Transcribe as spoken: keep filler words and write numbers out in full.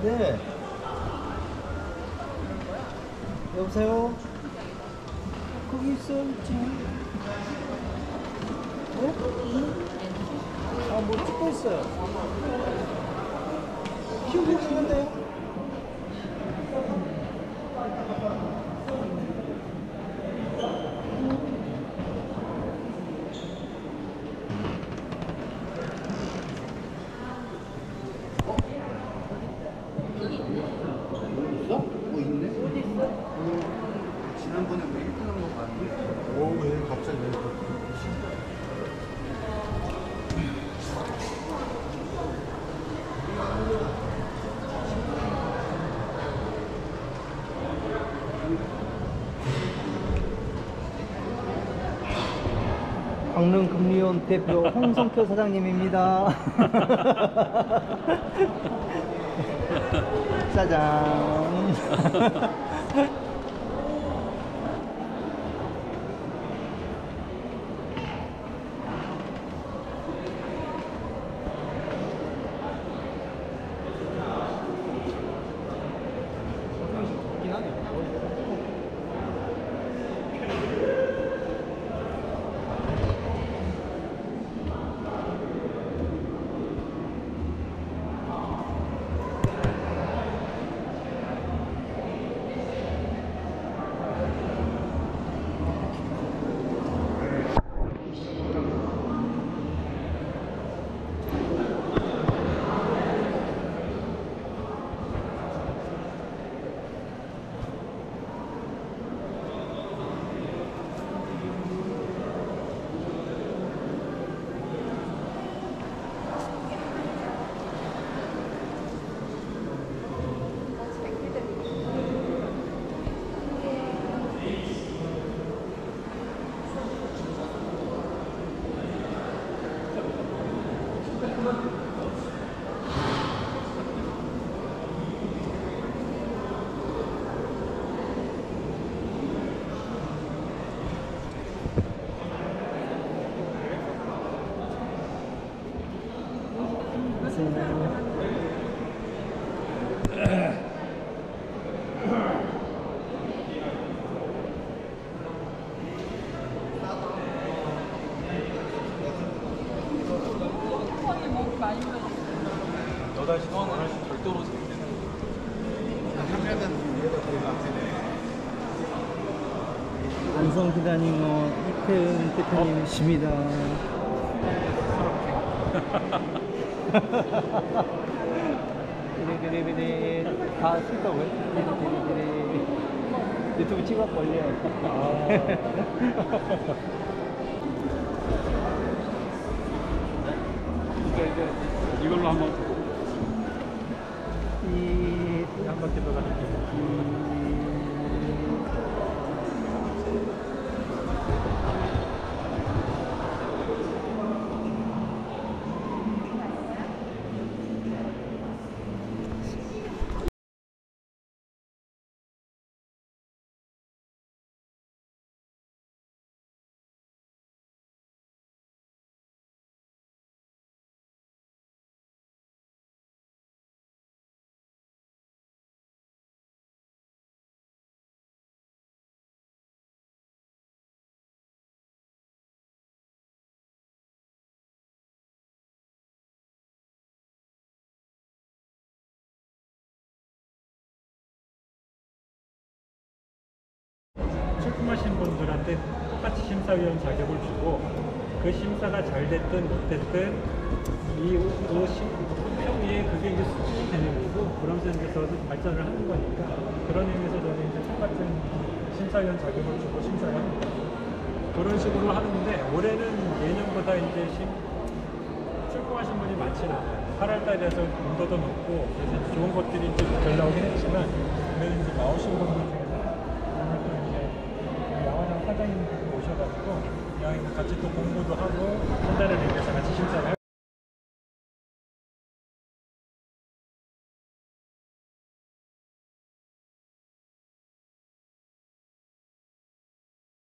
있는데. 여보세요? 거기 있어, 있지. 어? 아, 뭐 찍고 있어요. 키우고 있는데요? 있어? 뭐 있네? 어디 있어? 어, 지난번에 우리 일 등 한 거 봤는데. 오, 왜 갑자기 왜 그렇게. 강릉금리원 대표 홍성표 사장님입니다. 짜잔. 여덟 시 동안 여덟 시 별도로 재밌는 하면은 얘가 제일 빡세네. 안성 기다님은 이태은 대표님이십니다. 그래그래그래 다 쓸까고요? 그래그래그래 유튜브 찍어갖고 올려요. 이걸로 한번 이 한 바퀴 더 가볼게요. 출품하신 분들한테 똑같이 심사위원 자격을 주고 그 심사가 잘 됐든 못됐든 이 평에 그게 이제 수준이 되는 거고 그러면서 이제 더 발전을 하는 거니까 그런 의미에서 저는 이제 똑같은 심사위원 자격을 주고 심사를 합니다. 그런 식으로 하는데 올해는 예년보다 이제 심, 출품하신 분이 많지는 않아요. 팔월 달에서 온도도 높고 그래서 좋은 것들이 이제 잘 나오긴 했지만 그래도 이제 나오신 분들 중에서 오늘 또 이제 야화장 사장님 오셔가지고 여기 같이 또 공부도 하고 한 달을